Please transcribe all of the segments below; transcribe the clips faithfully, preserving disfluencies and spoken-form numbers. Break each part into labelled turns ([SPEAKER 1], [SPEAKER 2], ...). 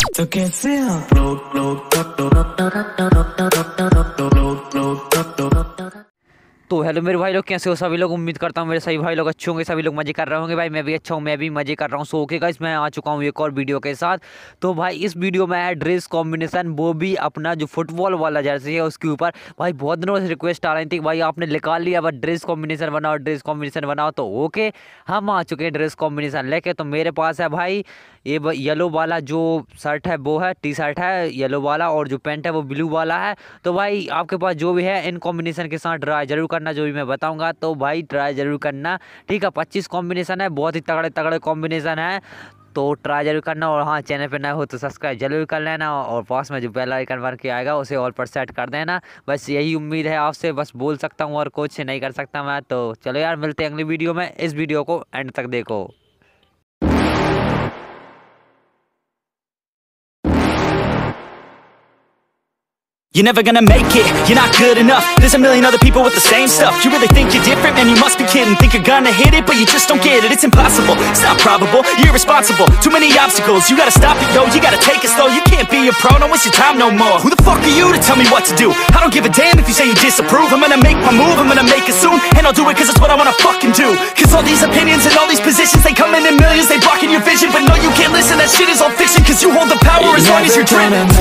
[SPEAKER 1] तो कैसे हो?
[SPEAKER 2] तो हेलो मेरे भाई लोग, कैसे हो सभी लोग। उम्मीद करता हूँ मेरे सभी भाई लोग अच्छे होंगे, सभी लोग मजे कर रहे होंगे। भाई मैं भी अच्छा हूँ, मैं भी मजे कर रहा हूँ। सो ओके गाइस, मैं आ चुका हूँ एक और वीडियो के साथ। तो भाई इस वीडियो में है ड्रेस कॉम्बिनेशन, वो भी अपना जो फुटबॉल वाला जर्सी है उसके ऊपर। भाई बहुत दिनों से रिक्वेस्ट आ रही थी, भाई आपने निकाल लिया, बस ड्रेस कॉम्बिनेशन बनाओ, ड्रेस कॉम्बिनेशन बनाओ। तो ओके, हम आ चुके हैं ड्रेस कॉम्बिनेशन लेके। तो मेरे पास है भाई ये येलो वाला जो शर्ट है वो है, टी शर्ट है येलो वाला, और जो पैंट है वो ब्लू वाला है। तो भाई आपके पास जो भी है इन कॉम्बिनेशन के साथ ट्राई जरूर करना, जो भी मैं बताऊंगा तो भाई ट्राई जरूर करना, ठीक है। पच्चीस कॉम्बिनेशन है, बहुत ही तगड़े तगड़े कॉम्बिनेशन है, तो ट्राई जरूर करना। और हाँ, चैनल पे नए हो तो सब्सक्राइब जरूर कर लेना, और पास में जो बेल आइकन बन के आएगा उसे ऑल पर सेट कर देना। बस यही उम्मीद है आपसे, बस बोल सकता हूँ और कुछ नहीं कर सकता मैं। तो चलो यार, मिलते हैं अगली वीडियो में। इस वीडियो को एंड तक देखो।
[SPEAKER 3] You're never gonna make it, you're not good enough. There's a million other people with the same stuff. You really think you're different? Man, you must be kidding. Think you're gonna hit it, but you just don't get it. It's impossible, it's not probable, you're irresponsible. Too many obstacles, you gotta stop it, yo. You gotta take it slow, you can't be a pro. Don't waste your time no more. Who the fuck are you to tell me what to do? I don't give a damn if you say you disapprove. I'm gonna make my move, I'm gonna make it soon. And I'll do it cause it's what I wanna fucking do. Cause all these opinions and all these positions, they come in in millions, they blocking your vision. But no, you can't listen, that shit is all fiction. Cause you hold the power you're as long as you're dreaming.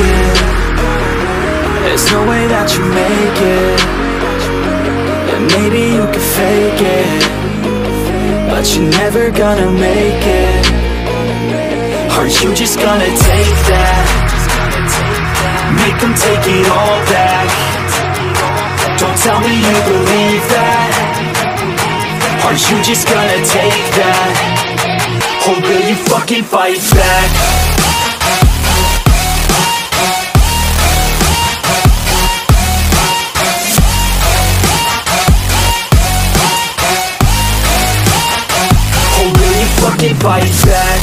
[SPEAKER 1] There's no way that you make it, and maybe you can fake it, but you're never gonna make it. Are you just gonna take that? Make them take it all back. Don't tell me you believe that. Are you just gonna take that? Or will you fucking fight back? Fucking fight back.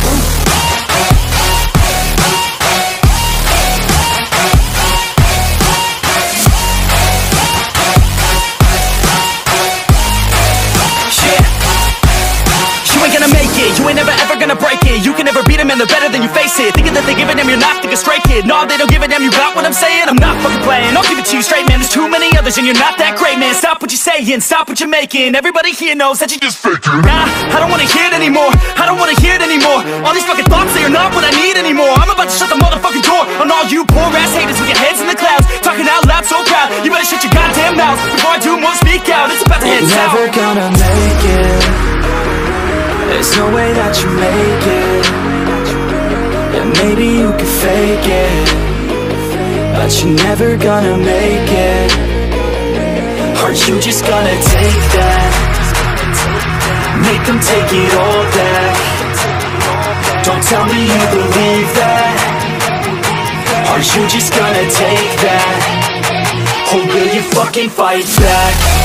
[SPEAKER 1] You ain't gonna make it, you ain't never ever gonna break it. You can never beat them and they're better than you, face it. Thinking that they give a damn, you're not, think a straight kid. No, they don't give a damn, you got what I'm saying? I'm not fucking playing, I'll give it to you straight, man. There's too many others and you're not that great, man. Stop what you're saying, stop what you're making. Everybody here knows that you just faking. Nah, I don't wanna hear it anymore, I don't wanna hear it anymore. All these fucking thoughts, they are not what I need anymore. I'm about to shut the motherfucking door on all you poor ass haters with your heads in the clouds, talking out loud so proud. You better shut your goddamn mouth before I do more, speak out. It's about to head south. You're never gonna make it, there's no way that you make it, and maybe you can fake it, but you're never gonna make it. Are you just gonna take that? Make them take it all back. Don't tell me you believe that. Are you just gonna take that? Or will you fucking fight back?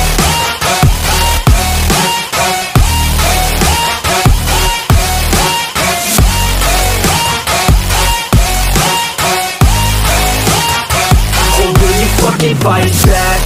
[SPEAKER 1] Fucking fight back.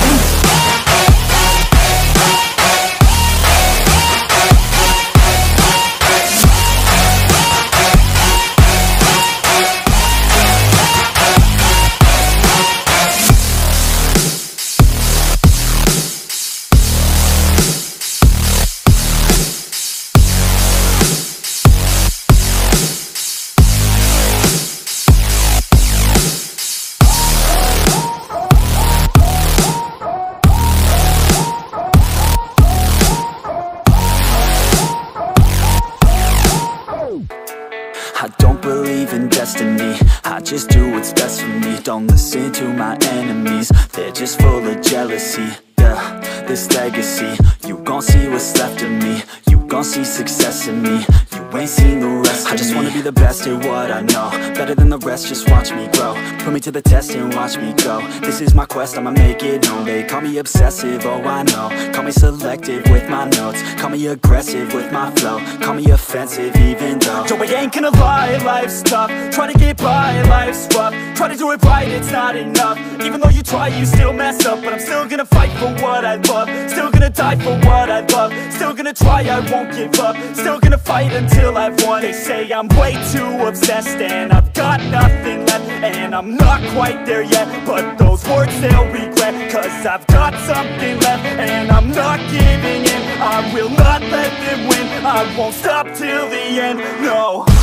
[SPEAKER 1] I don't believe in destiny, I just do what's best for me. Don't listen to my enemies, they're just full of jealousy. Yeah, this legacy, you gon' see what's left of me. You gon' see success in me, you ain't seen the rest of me. I just wanna be the best at what I know, better than the rest, just watch me grow. Put me to the test and watch me go. This is my quest, I'ma make it known. They call me obsessive, oh I know. Call me selective with my notes, call me aggressive with my flow. Call me offensive even though Joe, I ain't gonna lie, life's tough. Try to get by, life's rough. Try to do it right, it's not enough. Even though you try, you still mess up. But I'm still gonna fight for what I love, still gonna die for what I love, still gonna try, I won't give up, still gonna fight until
[SPEAKER 3] till I've won. They say I'm way too obsessed and I've got nothing left, and I'm not quite there yet, but those words they'll regret, cause I've got something left and I'm not giving in. I will not let them win, I won't stop till the end, no.